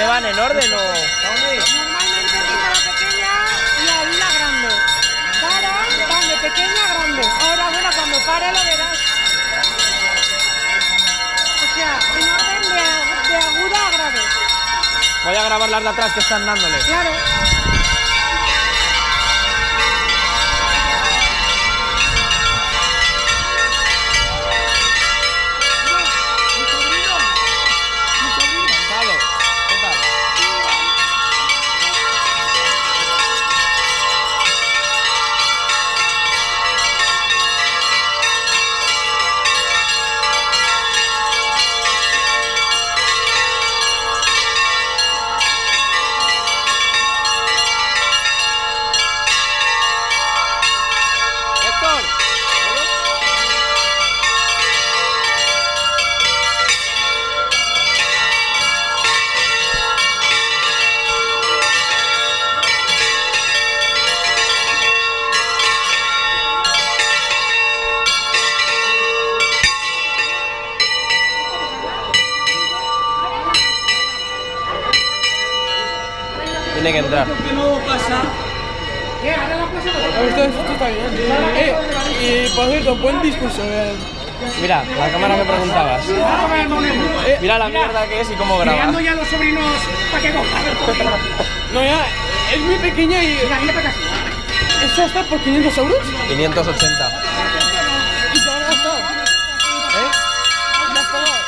van en orden o...? Normalmente empieza la pequeña y ahí la grande. Para, van de pequeña a grande. Ahora, bueno, cuando pare lo verás. O sea, en orden de aguda a grave. Voy a grabar las de atrás que están dándole. Claro. Tiene que entrar. ¿Por qué no pasa? Esto está bien. Y por cierto, buen discurso. Mira, la cámara que preguntabas. Mira la mierda que es y cómo graba. Creando ya los sobrinos para que cojan el coche. No, ya, es muy pequeña y... Mira para acá. ¿Esta está por 500 euros? 580. ¿Y te has gastado? ¿Eh? ¿Ya has pagado?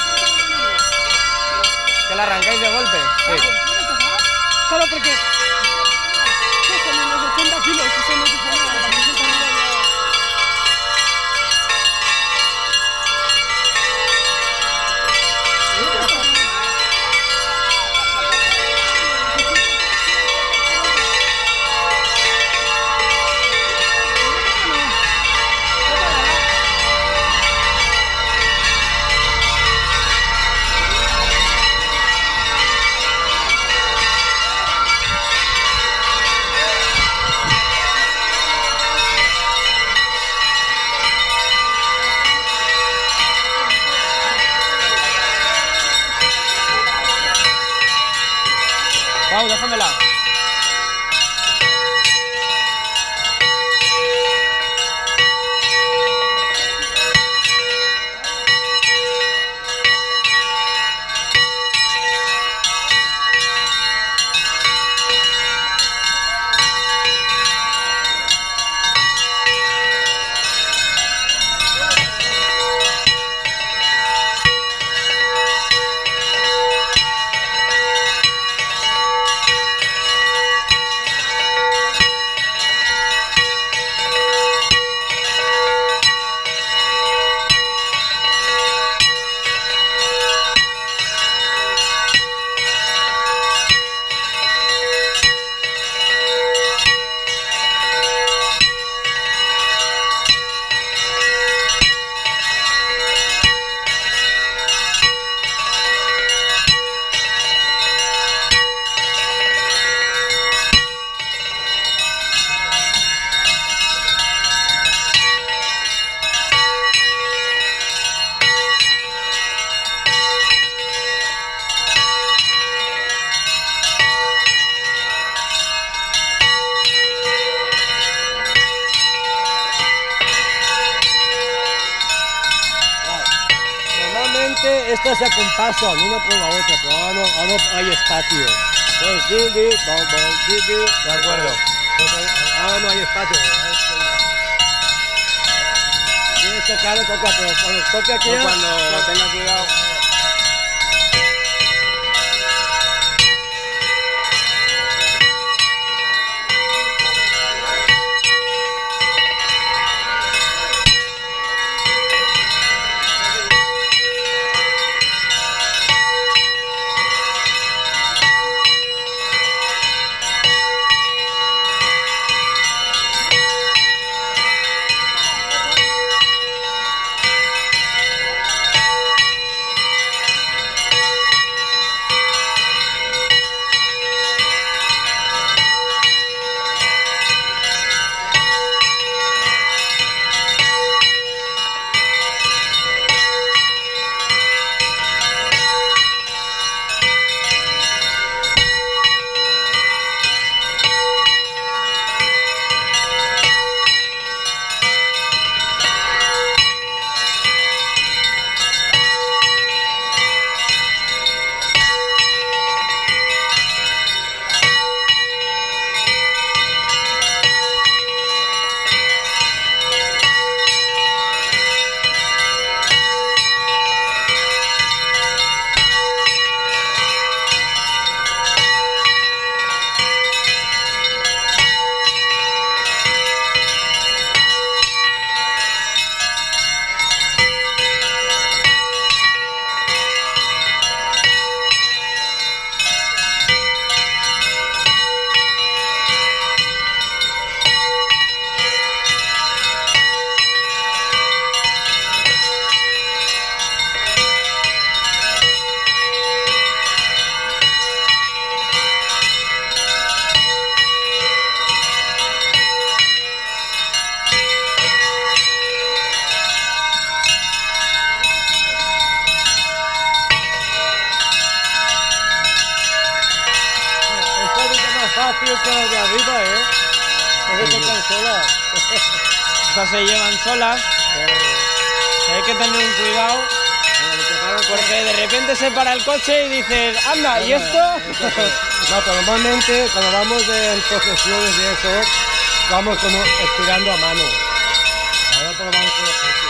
¿Que la arrancáis de golpe? Sí. Claro, porque... Pesan unos 80 kilos, eso no se puede nada. Para que se ponga ya... Pau, déjamela. Esto es a compaso, una por la otra, pero ahora no hay espacio. Pues digi, bom, digi. De acuerdo. Ahora no hay espacio. Tienes que tocar, pero cuando toque aquí... Cuando tenga cuidado... rápido que las de arriba, No se tocan solas. Estas se llevan solas. Hay que tener un cuidado. Porque de repente se para el coche y dices, anda, ¿y esto? No, pero normalmente cuando vamos en procesiones y eso, vamos como estirando a mano. Ahora pues vamos con los coches.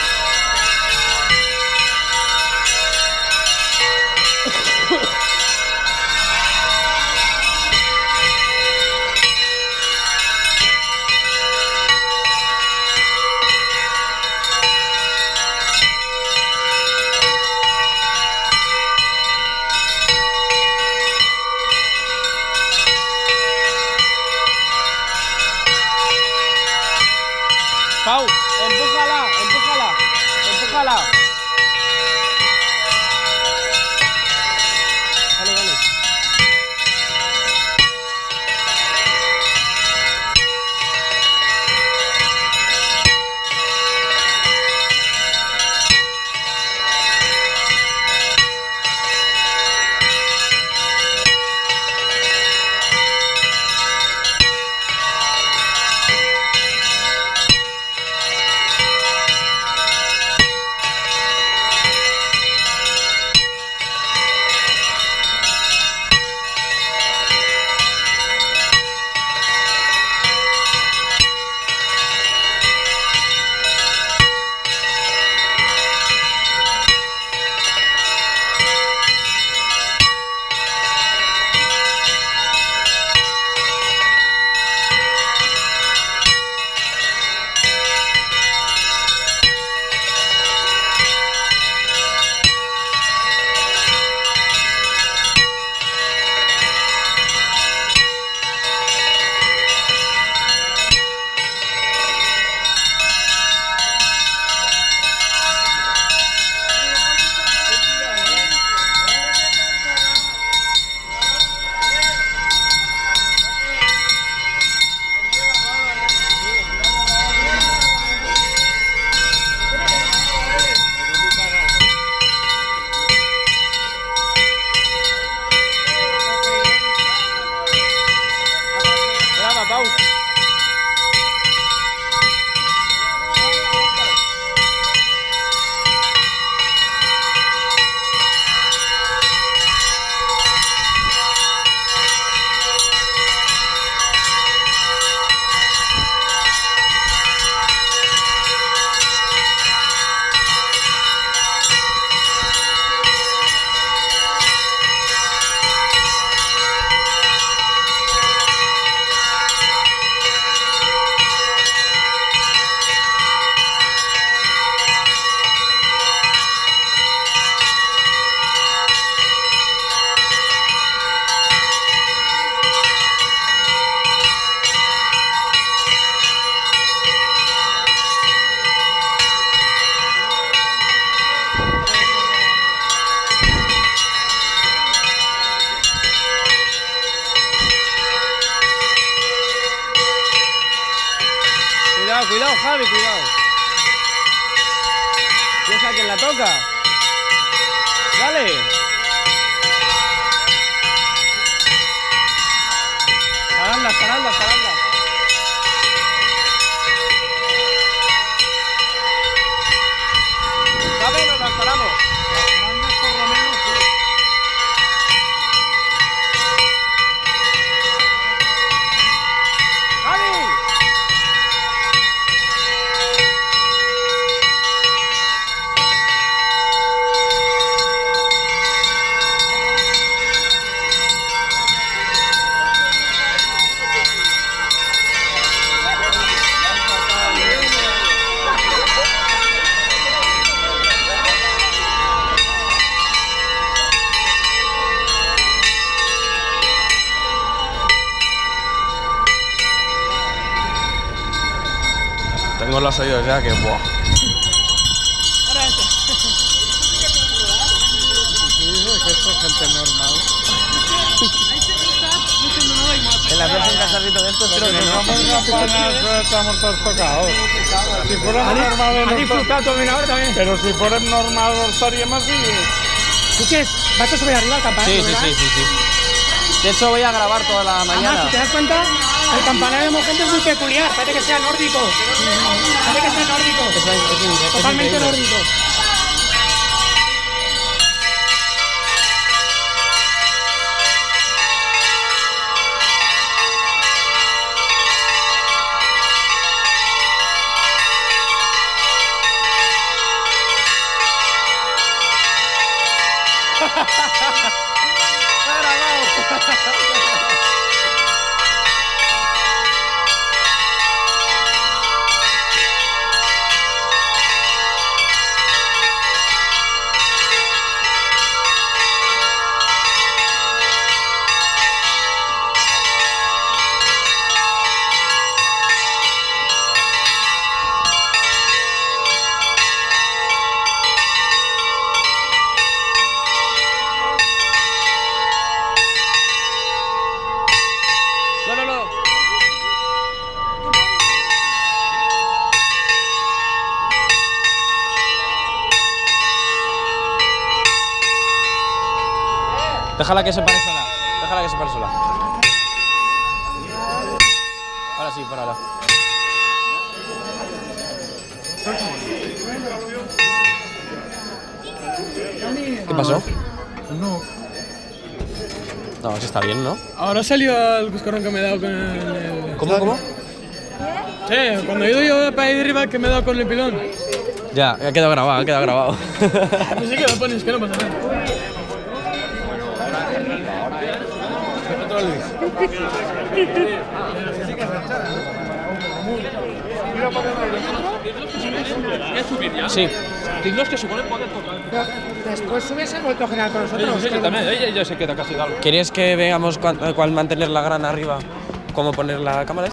Pau, empújala, empújala, empújala. Vale, vale. Pau. Cuidado, Javi, cuidado. Piensa que la toca. Dale. Zarandas, zarandas, zarandas. Javi, nos las paramos. Las grandes por lo menos. ¡Javi! Tengo los oídos ya que buah. Ahora este. Que esto es gente normal. En la versión cacharrito de estos creo que no. Estamos todos tocados. Si fuéramos normales... ¿Ha disfrutado también ahora también? Pero si fuéramos normales estaríamos así. ¿Tú qué es? ¿Vas a subir arriba al campanario? Sí, sí, sí, sí, sí. De hecho, voy a grabar toda la Además, mañana. si te das cuenta, el campanario de Mojente es muy peculiar, parece que sea nórdico. Parece que sea nórdico. Es Totalmente increíble. nórdico. No. Déjala que se pare sola. Déjala que se pare sola. Ahora sí, párala. ¿Qué pasó? No. No, eso está bien, ¿no? Ahora salió el cuscarrón que me he dado con el... ¿Cómo? Sí, cuando he ido yo para ahí arriba que me he dado con el pilón. Ya, ha quedado grabado. Pues sí que lo pones, que no pasa nada. Sí. Dignos que suponen poder tocar. Después subes el vuelto general con nosotros. Sí, también, ella se queda casi dado. ¿Queréis que veamos cuál mantener la grana arriba? ¿Cómo poner la cámara?